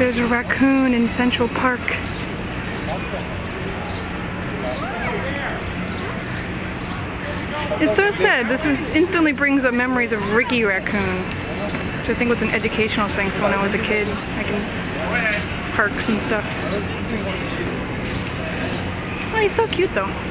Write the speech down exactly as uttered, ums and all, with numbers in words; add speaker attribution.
Speaker 1: There's a raccoon in Central Park. It's so sad. This is instantly brings up memories of Ricky Raccoon, which I think was an educational thing from when I was a kid. Like in parks and stuff. Oh, he's so cute though.